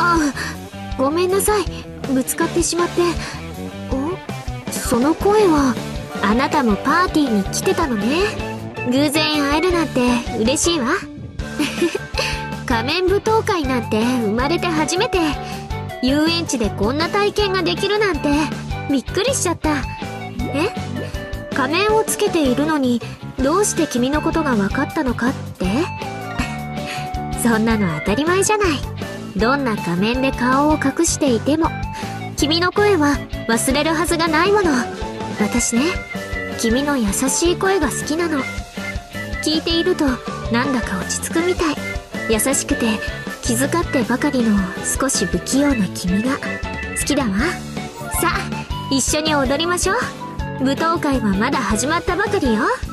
あ、ごめんなさい。ぶつかってしまって。その声は。あなたもパーティーに来てたのね。偶然会えるなんて嬉しいわ。仮面舞踏会なんて生まれて初めて。遊園地でこんな体験ができるなんてびっくりしちゃった。仮面をつけているのにどうして君のことが分かったのかって？そんなの当たり前じゃない。どんな仮面で顔を隠していても君の声は忘れるはずがないもの。私ね、君の優しい声が好きなの。聞いているとなんだか落ち着くみたい。優しくて気遣ってばかりの少し不器用な君が好きだわ。さあ、一緒に踊りましょう。舞踏会はまだ始まったばかりよ。